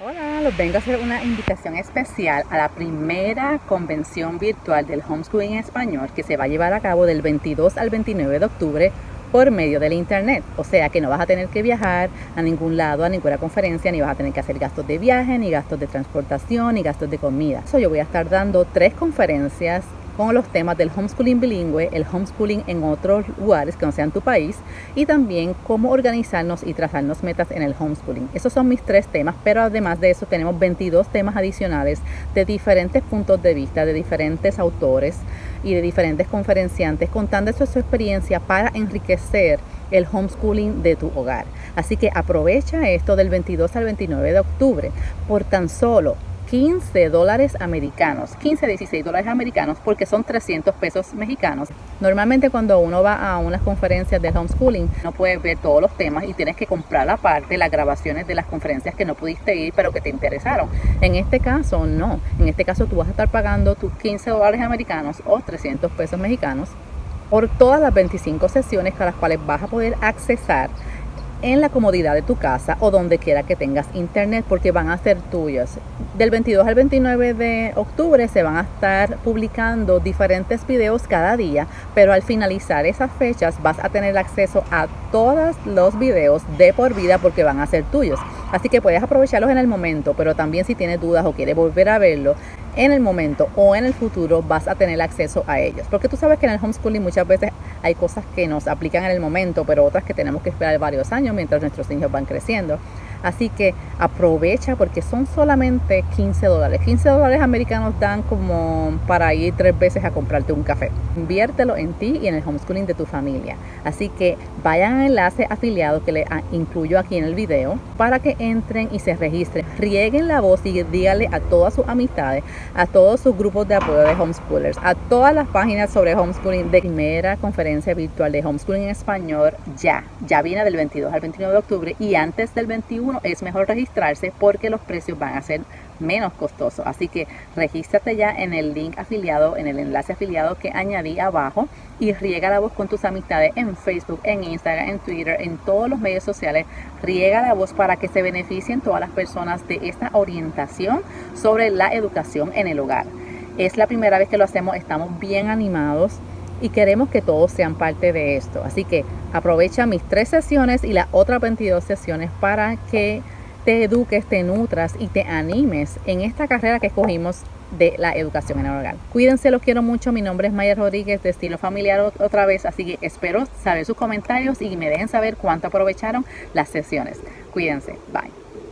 Hola, los vengo a hacer una invitación especial a la primera convención virtual del homeschooling en español que se va a llevar a cabo del 22 al 29 de octubre por medio del internet. O sea que no vas a tener que viajar a ningún lado, a ninguna conferencia, ni vas a tener que hacer gastos de viaje, ni gastos de transportación, ni gastos de comida. Yo voy a estar dando 3 conferencias con los temas del homeschooling bilingüe, el homeschooling en otros lugares que no sean tu país y también cómo organizarnos y trazarnos metas en el homeschooling. Esos son mis 3 temas, pero además de eso tenemos 22 temas adicionales de diferentes puntos de vista, de diferentes autores y de diferentes conferenciantes contando su experiencia para enriquecer el homeschooling de tu hogar. Así que aprovecha esto del 22 al 29 de octubre por tan solo $15 americanos, 15 a 16 dólares americanos, porque son 300 pesos mexicanos. Normalmente cuando uno va a unas conferencias de homeschooling no puedes ver todos los temas y tienes que comprar aparte las grabaciones de las conferencias que no pudiste ir pero que te interesaron. En este caso no, en este caso tú vas a estar pagando tus 15 dólares americanos o 300 pesos mexicanos por todas las 25 sesiones a las cuales vas a poder accesar en la comodidad de tu casa o donde quiera que tengas internet, porque van a ser tuyas. Del 22 al 29 de octubre se van a estar publicando diferentes videos cada día, pero al finalizar esas fechas vas a tener acceso a todos los videos de por vida porque van a ser tuyos. Así que puedes aprovecharlos en el momento, pero también si tienes dudas o quieres volver a verlo en el momento o en el futuro vas a tener acceso a ellos, porque tú sabes que en el homeschooling muchas veces hay cosas que nos aplican en el momento, pero otras que tenemos que esperar varios años mientras nuestros hijos van creciendo. Así que aprovecha porque son solamente 15 dólares. 15 dólares americanos dan como para ir 3 veces a comprarte un café. Inviértelo en ti y en el homeschooling de tu familia. Así que vayan al enlace afiliado que le incluyo aquí en el video para que entren y se registren. Rieguen la voz y díganle a todas sus amistades, a todos sus grupos de apoyo de homeschoolers, a todas las páginas sobre homeschooling de primera conferencia virtual de homeschooling en español. Ya viene del 22 al 29 de octubre y antes del 21 es mejor registrarse porque los precios van a ser menos costosos. Así que regístrate ya en el link afiliado, en el enlace afiliado que añadí abajo y riega la voz con tus amistades en Facebook, en Instagram, en Twitter, en todos los medios sociales. Riega la voz para que se beneficien todas las personas de esta orientación sobre la educación en el hogar. Es la primera vez que lo hacemos, estamos bien animados y queremos que todos sean parte de esto. Así que aprovecha mis 3 sesiones y las otras 22 sesiones para que te eduques, te nutras y te animes en esta carrera que escogimos de la educación en el hogar. Cuídense, los quiero mucho. Mi nombre es Maya Rodríguez de Estilo Familiar otra vez, así que espero saber sus comentarios y me dejen saber cuánto aprovecharon las sesiones. Cuídense. Bye.